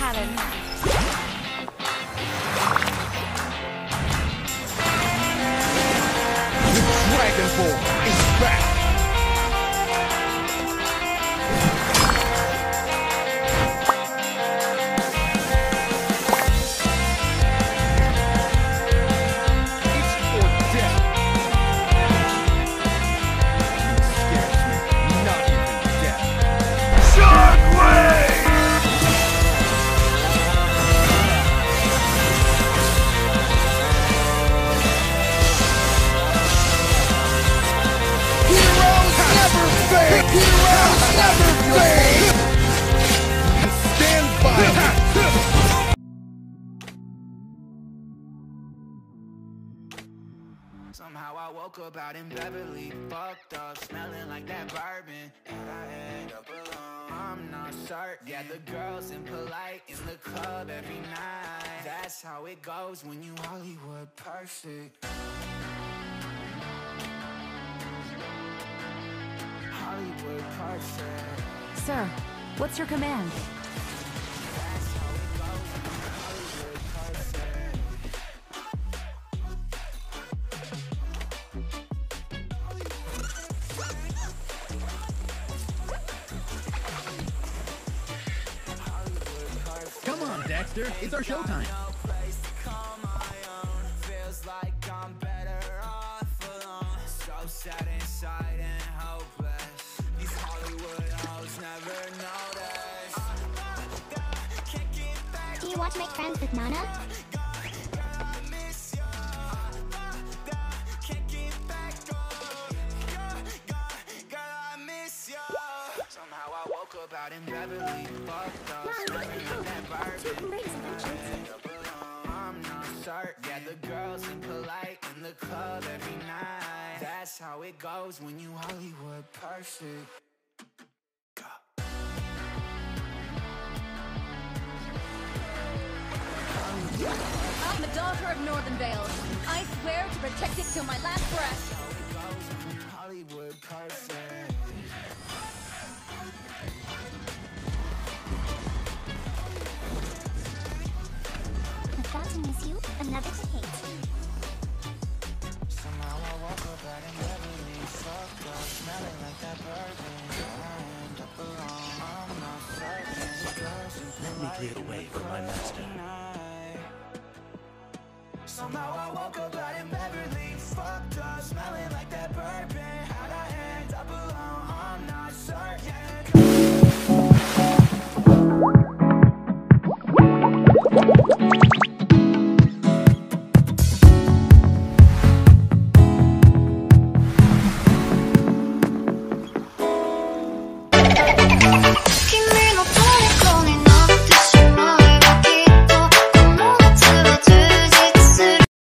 pattern. Dragon Ball is back! Somehow I woke up out in Beverly, fucked up, smelling like that bourbon, and I end up alone. I'm not certain. Yeah, the girls impolite in the club every night. That's how it goes when you Hollywood perfect. Hollywood perfect. Sir, what's your command? That's how it goes when you Hollywood perfect. Come on, Dexter. It's our showtime. Feels like I'm better off alone. So sad inside and hopeless. These Hollywood hoes never notice. Can't get back. Do you want to make friends with Nana? I miss you. Can't get back up. Girl, I miss you. Somehow I woke up out in Beverly, fucked up, smelling like that bourbon. I'm not certain. Yeah, the girls impolite in the club every night. That's how it goes when you Hollywood perfect. I'm the daughter of Northern Vale. I swear to protect it till my last breath. How it goes when you Hollywood perfect. I've got to miss you. Another to hate. Somehow I woke up out in Beverly, fucked up, smelling like that bourbon. I end up alone. I'm not certain. Girls Let me clear the way for my master. Somehow I woke up